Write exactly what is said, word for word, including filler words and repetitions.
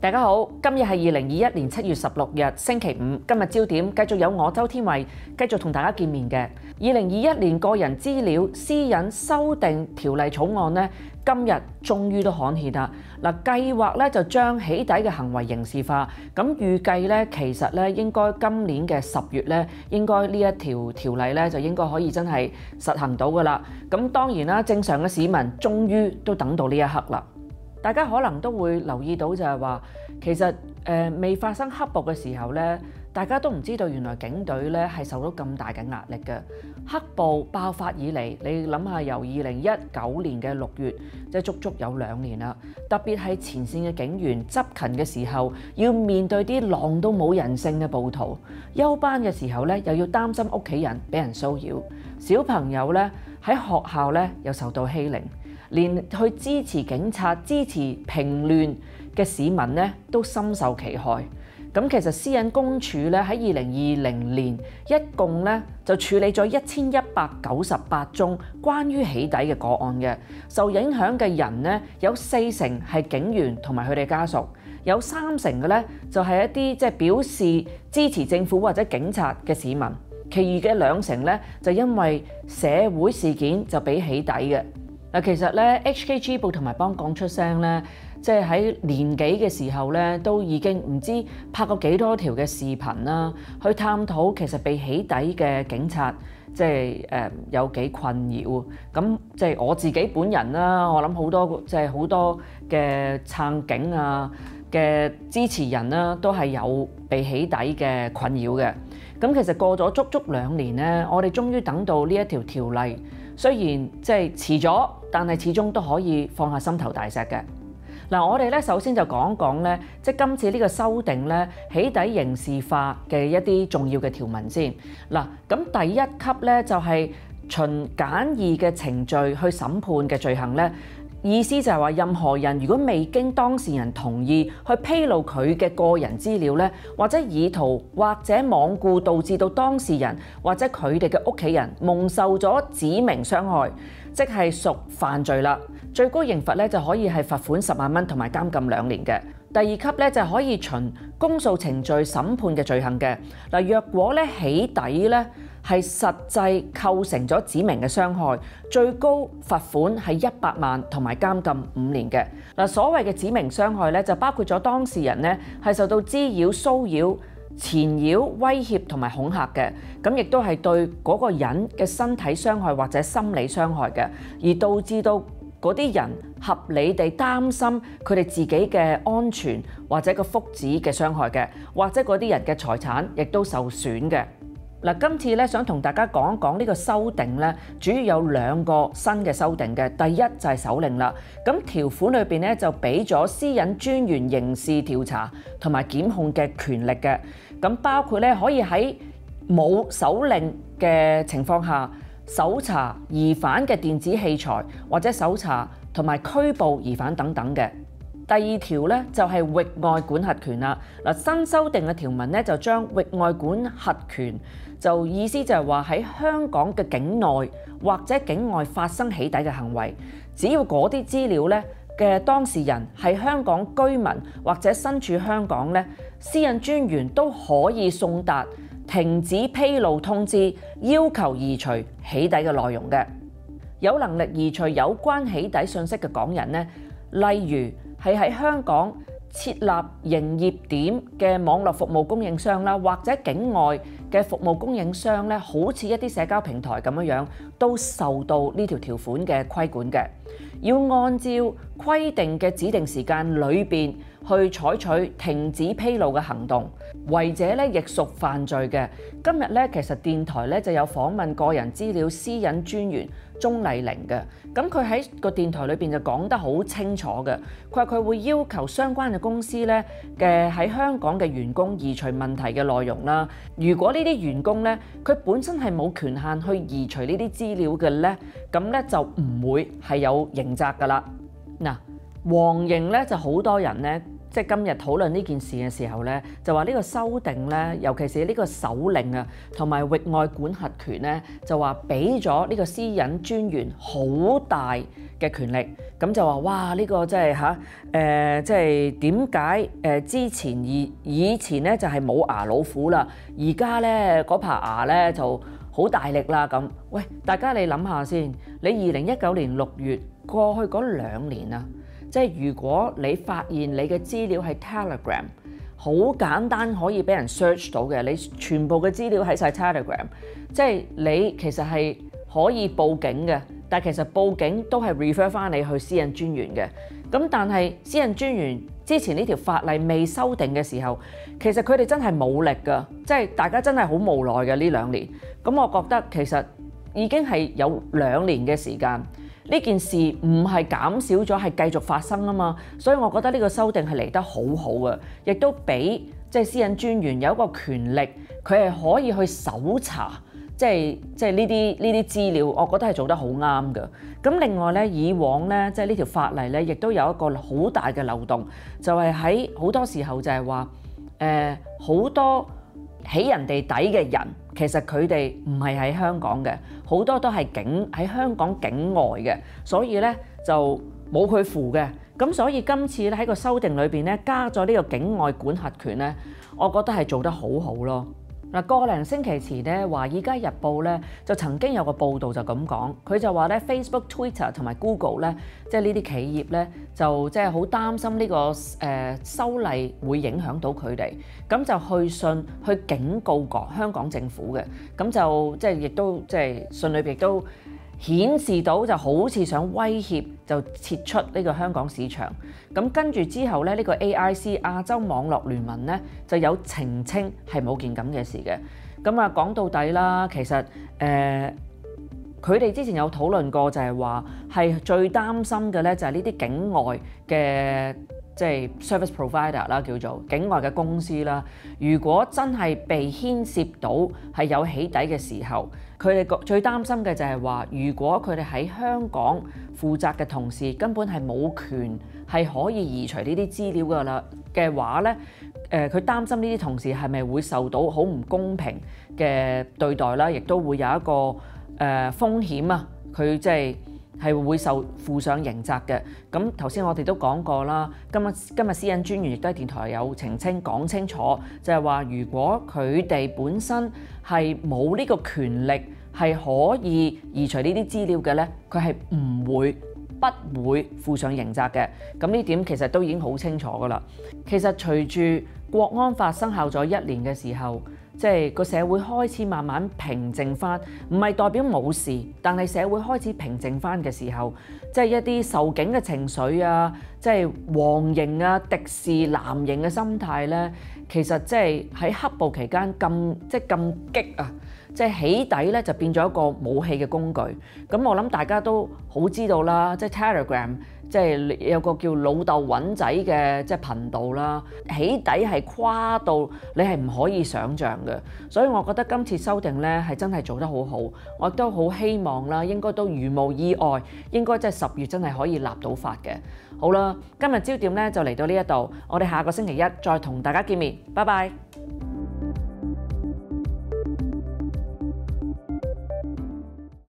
大家好，今日係二零二一年七月十六日星期五。今日焦點繼續有我周天慧繼續同大家見面嘅。二零二一年個人資料私隱修訂條例草案呢，今日終於都刊憲啦。嗱，計劃咧就將起底嘅行為刑事化。咁預計咧，其實咧應該今年嘅十月咧，應該呢一條條例咧就應該可以真係實行到噶啦。咁當然啦，正常嘅市民終於都等到呢一刻啦。大家可能都會留意到就係話，其實誒、呃、未發生黑暴嘅時候咧，大家都唔知道原來警隊咧係受到咁大嘅壓力嘅。黑暴爆發以嚟，你諗下由二零一九年嘅六月，即係足足有兩年啦。特別係前線嘅警員執勤嘅時候，要面對啲狼到冇人性嘅暴徒；休班嘅時候咧，又要擔心屋企人俾人騷擾；小朋友咧喺學校咧又受到欺凌。連去支持警察、支持平亂嘅市民咧，都深受其害。咁其實私隱公署咧喺二零二零年一共咧就處理咗一千一百九十八宗關於起底嘅個案嘅，受影響嘅人咧有四成係警員同埋佢哋家屬，有三成嘅咧就係一啲即係表示支持政府或者警察嘅市民，其餘嘅兩成咧就因為社會事件就俾起底嘅。嗱，其實咧 H K G 報同埋幫講出聲咧，即係喺年幾嘅時候咧，都已經唔知拍過幾多條嘅視頻啦，去探討其實被起底嘅警察即係誒有幾困擾。咁即係我自己本人啦，我諗好多即係好多嘅撐警啊嘅支持人啦，都係有被起底嘅困擾嘅。咁其實過咗足足兩年咧，我哋終於等到呢一條條例。雖然即係遲咗，但係始終都可以放下心頭大石嘅。嗱，我哋咧首先就講講咧，即係今次呢個修訂咧，起底刑事化嘅一啲重要嘅條文先。嗱，咁第一級咧就係循簡易嘅程序去審判嘅罪行咧。意思就係話，任何人如果未經當事人同意去披露佢嘅個人資料咧，或者意圖或者罔顧導致到當事人或者佢哋嘅屋企人蒙受咗指明傷害，即係屬犯罪啦。最高刑罰咧就可以係罰款十萬蚊同埋監禁兩年嘅。第二級咧就可以循公訴程序審判嘅罪行嘅。嗱，若果咧起底咧係實際構成咗指明嘅傷害，最高罰款係一百萬同埋監禁五年嘅。嗱，所謂嘅指明傷害咧就包括咗當事人咧係受到滋擾、騷擾、纏擾、威脅同埋恐嚇嘅，咁亦都係對嗰個人嘅身體傷害或者心理傷害嘅，而導致到嗰啲人合理地擔心佢哋自己嘅安全或者個福祉嘅傷害嘅，或者嗰啲人嘅財產亦都受損嘅。嗱，今次咧想同大家講一講呢個修訂咧，主要有兩個新嘅修訂嘅。第一就係手令啦，咁條款裏邊咧就俾咗私隱專員刑事調查同埋檢控嘅權力嘅，咁包括咧可以喺冇手令嘅情況下，搜查疑犯嘅電子器材，或者搜查同埋拘捕疑犯等等嘅。第二條咧就係域外管轄權啦。嗱，新修訂嘅條文咧就將域外管轄權，就意思就係話喺香港嘅境內或者境外發生起底嘅行為，只要嗰啲資料咧嘅當事人係香港居民或者身處香港咧，私隱專員都可以送達停止披露通知，要求移除起底嘅內容嘅。有能力移除有關起底信息嘅港人咧，例如係喺香港設立營業點嘅網絡服務供應商啦，或者境外嘅服務供應商咧，好似一啲社交平台咁樣樣，都受到呢條條款嘅規管嘅。要按照規定嘅指定時間裏邊去採取停止披露嘅行動，違者咧亦屬犯罪嘅。今日咧其實電台咧就有訪問個人資料私隱專員鍾麗玲嘅，咁佢喺個電台裏邊就講得好清楚嘅。佢話佢會要求相關嘅公司咧嘅喺香港嘅員工移除問題嘅內容啦。如果呢啲員工咧佢本身係冇權限去移除呢啲資料嘅咧，咁咧就唔會係有刑責噶啦。嗱，黃營咧就好多人咧即係今日討論呢件事嘅時候咧，就話呢個修訂咧，尤其是呢個手令啊，同埋域外管轄權咧，就話俾咗呢個私隱專員好大嘅權力。咁就話哇，呢個即係嚇誒，即係點解誒之前以以前咧就係冇牙老虎啦，而家咧嗰排牙咧就好大力啦咁。喂，大家你諗下先，你二零一九年六月過去嗰兩年啊，即係如果你發現你嘅資料係 Telegram， 好簡單可以俾人 search 到嘅，你全部嘅資料喺晒 Telegram， 即係你其實係可以報警嘅，但係其實報警都係 refer 翻你去私隱專員嘅。咁但係私隱專員之前呢條法例未修訂嘅時候，其實佢哋真係冇力㗎，即係大家真係好無奈嘅呢兩年。咁我覺得其實已經係有兩年嘅時間，呢件事唔係減少咗，係繼續發生啊嘛。所以我覺得呢個修訂係嚟得好好嘅，亦都俾即係私隱專員有一個權力，佢係可以去搜查。即係即係呢啲呢啲資料，我覺得係做得好啱嘅。咁另外咧，以往咧即係呢條法例咧，亦都有一個好大嘅漏洞，就係喺好多時候就係話誒好多起人哋底嘅人，其實佢哋唔係喺香港嘅，好多都係境喺香港境外嘅，所以咧就冇佢符嘅。咁所以今次咧喺個修訂裏邊咧加咗呢個境外管轄權咧，我覺得係做得好好咯。嗱，個零星期前咧，《華爾街日報》咧就曾經有個報導就咁講，佢就話咧 Facebook、Twitter 同埋 Google 咧，即係呢啲企業咧，就即係好擔心呢個誒修例會影響到佢哋，咁就去信去警告過香港政府嘅，咁就即係亦都即係信裏邊亦都顯示到就好似想威脅就撤出呢個香港市場。咁跟住之後咧，呢個 A I C 亞洲網絡聯盟咧就有澄清係冇件咁嘅事嘅。咁啊講到底啦，其實誒佢哋之前有討論過，就係話係最擔心嘅咧就係呢啲境外嘅即係 service provider 啦，叫做境外嘅公司啦。如果真係被牽涉到係有起底嘅時候，佢哋最擔心嘅就係話，如果佢哋喺香港負責嘅同事根本係冇權係可以移除呢啲資料㗎啦嘅話咧，誒佢擔心呢啲同事係咪會受到好唔公平嘅對待啦，亦都會有一個誒風險啊，佢即係係會受負上刑責嘅。咁頭先我哋都講過啦，今日今日私隱專員亦都喺電台有澄清講清楚，就係話如果佢哋本身係冇呢個權力係可以移除呢啲資料嘅咧，佢係唔會不會負上刑責嘅。咁呢點其實都已經好清楚㗎啦。其實隨住國安法生效咗一年嘅時候，即係個社會開始慢慢平靜翻，唔係代表冇事，但係社會開始平靜翻嘅時候，即係一啲受警嘅情緒啊，即係黃營啊、敵視藍營嘅心態咧，其實即係喺黑暴期間咁即係咁激啊！即係起底咧就變咗一個武器嘅工具。咁我諗大家都好知道啦，即係 Telegram 即係有個叫老豆揾仔嘅即係頻道啦，起底係跨到你係唔可以想像嘅。所以我覺得今次修訂咧係真係做得好好，我亦都好希望啦，應該都如無意外，應該即係十月真係可以立到法嘅。好啦，今日焦點咧就嚟到呢一度，我哋下個星期一再同大家見面，拜拜。